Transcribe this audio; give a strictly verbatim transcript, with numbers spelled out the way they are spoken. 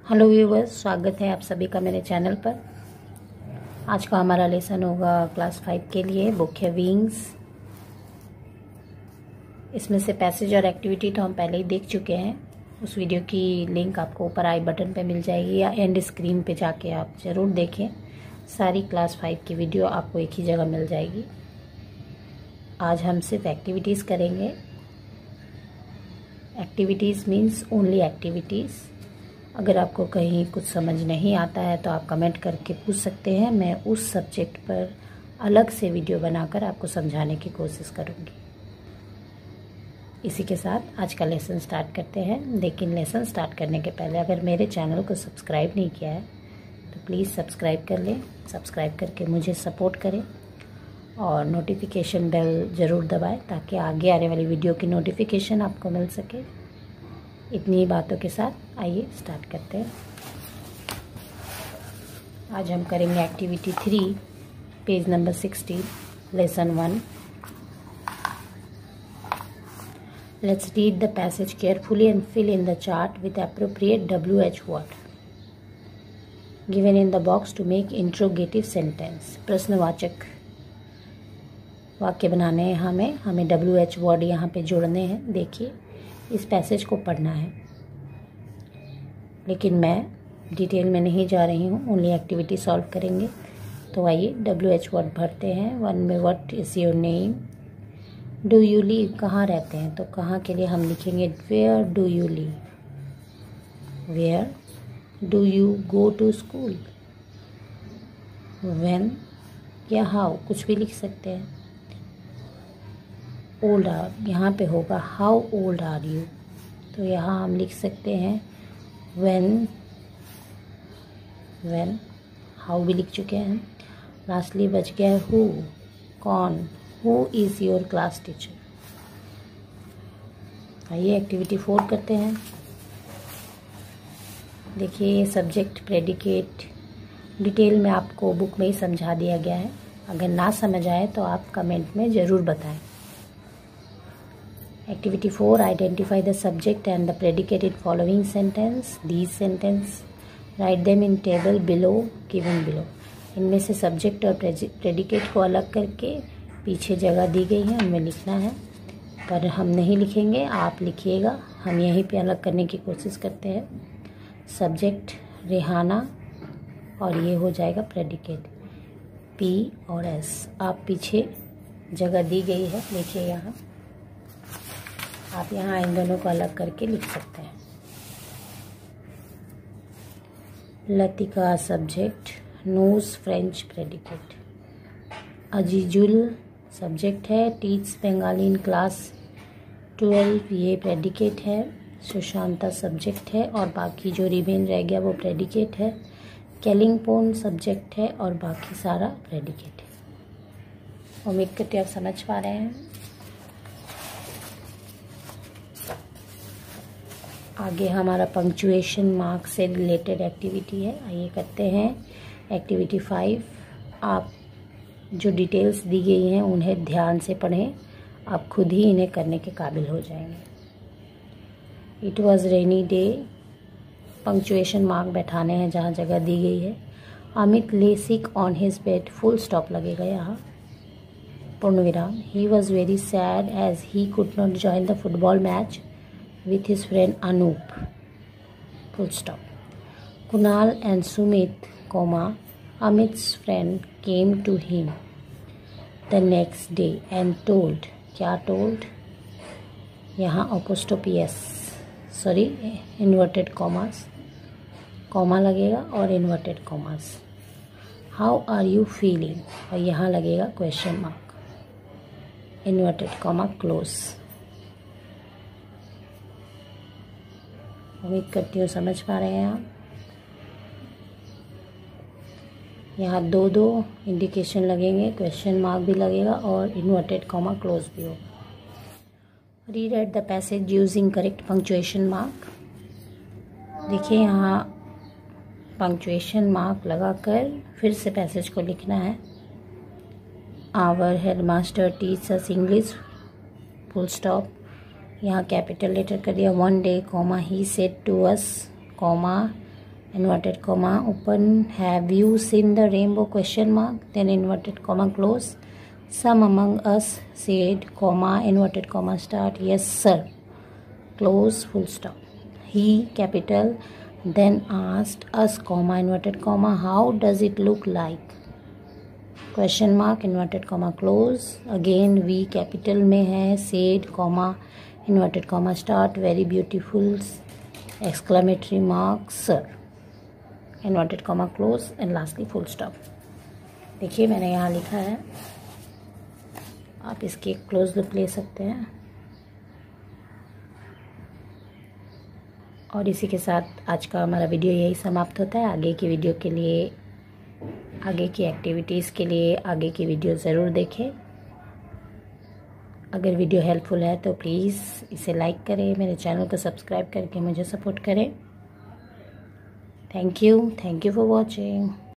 Hello viewers, स्वागत है आप सभी का मेरे चैनल पर। आज का हमारा लेसन होगा क्लास फाइव के लिए, बुक है विंग्स। इसमें से पैसेज और एक्टिविटी तो हम पहले ही देख चुके हैं। उस वीडियो की लिंक आपको ऊपर आई बटन पे मिल जाएगी या एंड स्क्रीन पे जाके आप ज़रूर देखें। सारी क्लास फाइव की वीडियो आपको एक ही जगह मिल जाएगी। आज हम सिर्फ एक्टिविटीज़ करेंगे। Activities means only activities. अगर आपको कहीं कुछ समझ नहीं आता है तो आप कमेंट करके पूछ सकते हैं। मैं उस सब्जेक्ट पर अलग से वीडियो बनाकर आपको समझाने की कोशिश करूँगी। इसी के साथ आज का लेसन स्टार्ट करते हैं। लेकिन लेसन स्टार्ट करने के पहले अगर मेरे चैनल को सब्सक्राइब नहीं किया है तो प्लीज़ सब्सक्राइब कर लें। सब्सक्राइब करके मुझे सपोर्ट करें और नोटिफिकेशन बेल ज़रूर दबाएं ताकि आगे आने वाली वीडियो की नोटिफिकेशन आपको मिल सके। इतनी ही बातों के साथ आइए स्टार्ट करते हैं। आज हम करेंगे activity three, page number sixteen, lesson one. Let's read the passage carefully and fill in the chart with appropriate W H word given in the box to make interrogative sentence. प्रश्नवाचक वाक्य बनाने हैं हमें हमें डब्ल्यू एच वर्ड यहाँ पे जोड़ने हैं। देखिए, इस पैसेज को पढ़ना है, लेकिन मैं डिटेल में नहीं जा रही हूँ, ओनली एक्टिविटी सॉल्व करेंगे। तो आइए डब्ल्यू एच वर्ड भरते हैं। वन में what is your name, do you live, कहाँ रहते हैं, तो कहाँ के लिए हम लिखेंगे where do you live, where do you go to school, when या हाउ, कुछ भी लिख सकते हैं। ओल्ड आर, यहाँ पे होगा हाउ ओल्ड आर यू, तो यहाँ हम लिख सकते हैं व्हेन, व्हेन, हाउ भी लिख चुके हैं। लास्टली बच गया है हु, कौन, who is your class teacher. आइए एक्टिविटी फोर करते हैं। देखिए, ये सब्जेक्ट प्रेडिकेट डिटेल में आपको बुक में ही समझा दिया गया है। अगर ना समझ आए तो आप कमेंट में ज़रूर बताएं। Activity four, identify the subject and the predicate in following sentence. These sentence, write them in table below, given below. इनमें से सब्जेक्ट और प्रेडिकेट को अलग करके पीछे जगह दी गई है, उनमें लिखना है। पर हम नहीं लिखेंगे, आप लिखिएगा। हम यहीं पे अलग करने की कोशिश करते हैं। सब्जेक्ट रेहाना और ये हो जाएगा प्रेडिकेट पी और एस। आप पीछे जगह दी गई है, लिखिए यहाँ। आप यहाँ इन दोनों को अलग करके लिख सकते हैं। Latika subject, knows French predicate. Azizul subject है, teach Bengali in class twelve, ये प्रेडिकेट है। सुशांता सब्जेक्ट है और बाकी जो रिमेन रह गया वो प्रेडिकेट है। केलिंगपोन सब्जेक्ट है और बाकी सारा प्रेडिकेट है। उम्मीद करते आप समझ पा रहे हैं। आगे हमारा पंक्चुएशन मार्क से रिलेटेड एक्टिविटी है। आइए करते हैं एक्टिविटी फाइव। आप जो डिटेल्स दी गई हैं उन्हें ध्यान से पढ़ें, आप खुद ही इन्हें करने के काबिल हो जाएंगे। It was rainy day, punctuation mark बैठाने हैं जहाँ जगह दी गई है। Amit lay sick on his bed, full stop लगेगा यहाँ, पूर्ण विराम। He was very sad as he could not join the football match with his friend Anup, full stop. Kunal and Sumit, comma, Amit's friend came to him the next day and told, क्या told, यहाँ apostrophe s, sorry, inverted commas, comma लगेगा और inverted commas. How are you feeling, और यहाँ लगेगा question mark, inverted comma close। उम्मीद करती हूँ समझ पा रहे हैं आप। यहाँ दो दो इंडिकेशन लगेंगे, क्वेश्चन मार्क भी लगेगा और इन्वर्टेड कॉमा क्लोज भी होगा। Rewrite the passage using correct punctuation mark. देखिए, यहाँ पंक्चुएशन मार्क लगाकर फिर से पैसेज को लिखना है। Our head master teach us English, full stop. यहाँ कैपिटल लेटर कर दिया। One day comma he said to us comma inverted comma open, have you seen the rainbow, question mark, then inverted comma close. Some among us said, comma, inverted comma start, yes sir, close, full stop. He, capital, then asked us, comma, inverted comma, how does it look like, question mark, inverted comma close. Again we, capital में है, said, comma, inverted comma start, very beautiful, exclamatory mark, sir, inverted comma close, and lastly full stop. देखिए मैंने यहाँ लिखा है, आप इसकी एक क्लोज लुक ले सकते हैं। और इसी के साथ आज का हमारा वीडियो यही समाप्त होता है। आगे की वीडियो के लिए, आगे की एक्टिविटीज़ के लिए आगे की वीडियो ज़रूर देखें। अगर वीडियो हेल्पफुल है तो प्लीज़ इसे लाइक करें, मेरे चैनल को सब्सक्राइब करके मुझे सपोर्ट करें। Thank you thank you for watching.